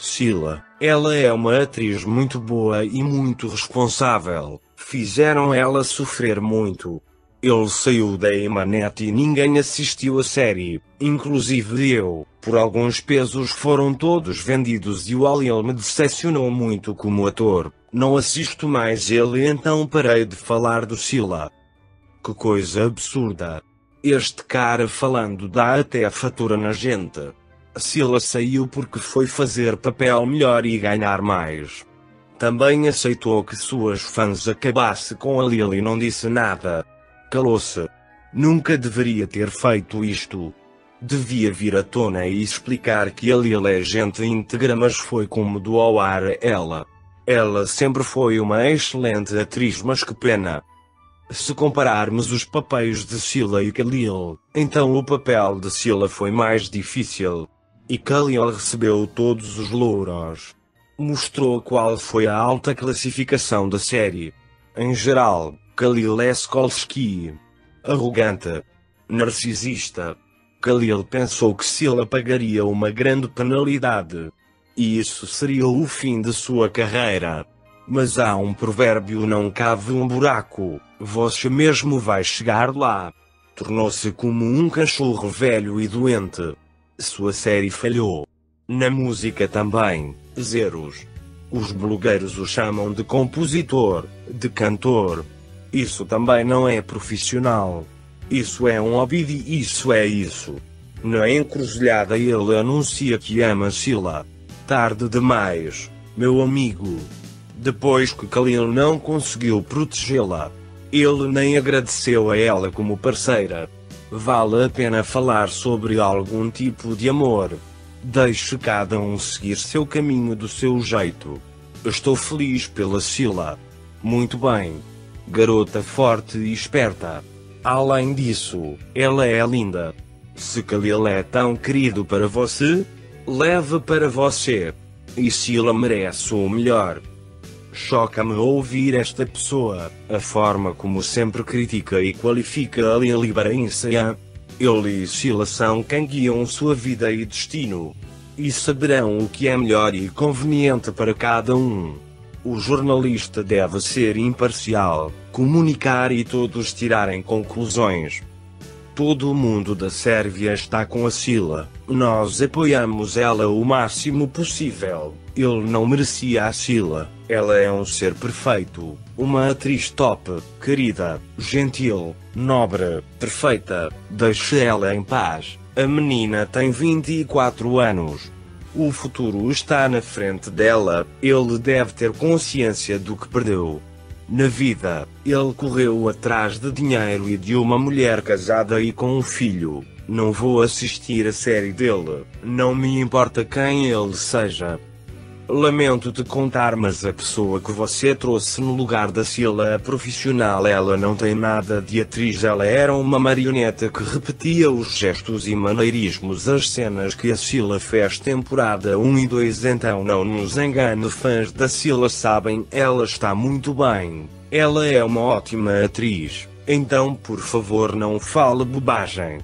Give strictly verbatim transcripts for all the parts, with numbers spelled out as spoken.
Sila, ela é uma atriz muito boa e muito responsável. Fizeram ela sofrer muito. Ele saiu da Emanet e ninguém assistiu a série, inclusive eu. Por alguns pesos foram todos vendidos e o Alil me decepcionou muito como ator. Não assisto mais ele, então parei de falar do Sila. Que coisa absurda. Este cara falando dá até fatura na gente. Sila saiu porque foi fazer papel melhor e ganhar mais. Também aceitou que suas fãs acabasse com a Lil e não disse nada. Calou-se. Nunca deveria ter feito isto. Devia vir à tona e explicar que a Lil é gente íntegra, mas foi como do ao ar a ela. Ela sempre foi uma excelente atriz, mas que pena. Se compararmos os papéis de Sila e Khalil, então o papel de Sila foi mais difícil. E Khalil recebeu todos os louros. Mostrou qual foi a alta classificação da série. Em geral, Khalil é Skolsky. Arrogante. Narcisista. Khalil pensou que Sila pagaria uma grande penalidade. E isso seria o fim de sua carreira. Mas há um provérbio: não cave um buraco, você mesmo vai chegar lá. Tornou-se como um cachorro velho e doente. Sua série falhou. Na música também, zeros. Os blogueiros o chamam de compositor, de cantor. Isso também não é profissional. Isso é um hobby e isso é isso. Na encruzilhada ele anuncia que ama Sila. Tarde demais, meu amigo. Depois que Khalil não conseguiu protegê-la, ele nem agradeceu a ela como parceira. Vale a pena falar sobre algum tipo de amor. Deixe cada um seguir seu caminho do seu jeito. Estou feliz pela Sila. Muito bem. Garota forte e esperta. Além disso, ela é linda. Se Khalil é tão querido para você, leve para você. E Sila merece o melhor. Choca-me ouvir esta pessoa, a forma como sempre critica e qualifica a Lil Ibrahim. Ele e Sila são quem guiam sua vida e destino. E saberão o que é melhor e conveniente para cada um. O jornalista deve ser imparcial, comunicar e todos tirarem conclusões. Todo o mundo da Sérvia está com a Sila. Nós apoiamos ela o máximo possível. Ele não merecia a Sila. Ela é um ser perfeito. Uma atriz top, querida, gentil, nobre, perfeita. Deixe ela em paz. A menina tem vinte e quatro anos. O futuro está na frente dela. Ele deve ter consciência do que perdeu. Na vida, ele correu atrás de dinheiro e de uma mulher casada e com um filho. Não vou assistir a série dele. Não me importa quem ele seja. Lamento te contar, mas a pessoa que você trouxe no lugar da Sila é profissional. Ela não tem nada de atriz. Ela era uma marioneta que repetia os gestos e maneirismos. As cenas que a Sila fez temporada um e dois. Então não nos engane, fãs da Sila sabem, ela está muito bem. Ela é uma ótima atriz. Então por favor não fale bobagem.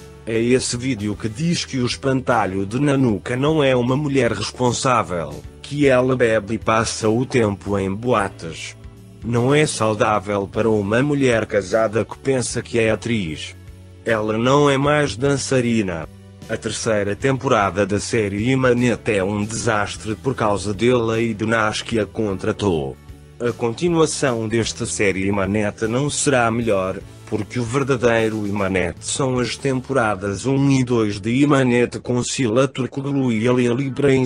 É esse vídeo que diz que o espantalho de Nanuka não é uma mulher responsável, que ela bebe e passa o tempo em boates. Não é saudável para uma mulher casada que pensa que é atriz. Ela não é mais dançarina. A terceira temporada da série Emanet é um desastre por causa dele e de Nas que a contratou. A continuação desta série Emanet não será melhor, porque o verdadeiro Emanet são as temporadas um e dois de Emanet com Sila Turkoglu e Lil Ibrahim.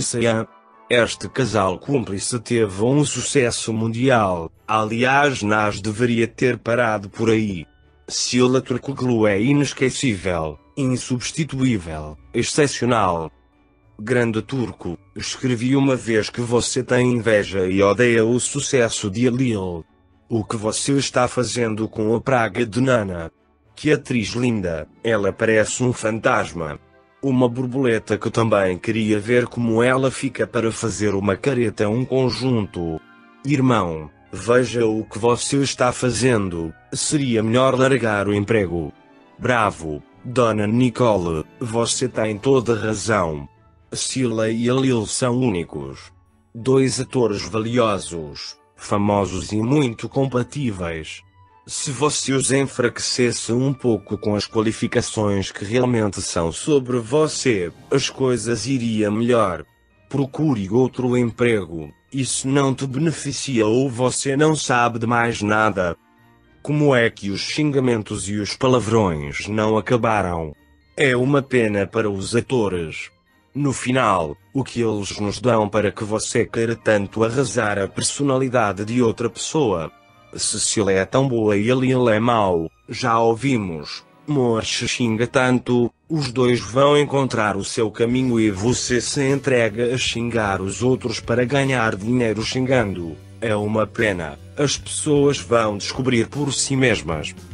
Este casal cúmplice teve um sucesso mundial. Aliás, Nas deveria ter parado por aí. Sila Turkoglu é inesquecível, insubstituível, excepcional. Grande turco, escrevi uma vez que você tem inveja e odeia o sucesso de Lil. O que você está fazendo com a praga de Nana? Que atriz linda, ela parece um fantasma. Uma borboleta que também queria ver como ela fica para fazer uma careta, um conjunto. Irmão, veja o que você está fazendo, seria melhor largar o emprego. Bravo, Dona Nicole, você tem toda razão. Cila e Lil são únicos. Dois atores valiosos, famosos e muito compatíveis. Se você os enfraquecesse um pouco com as qualificações que realmente são sobre você, as coisas iriam melhor. Procure outro emprego, isso não te beneficia ou você não sabe de mais nada. Como é que os xingamentos e os palavrões não acabaram? É uma pena para os atores. No final, o que eles nos dão para que você queira tanto arrasar a personalidade de outra pessoa? Se Cila é tão boa e Lil é mau, já ouvimos. Morche xinga tanto, os dois vão encontrar o seu caminho e você se entrega a xingar os outros para ganhar dinheiro xingando. É uma pena, as pessoas vão descobrir por si mesmas.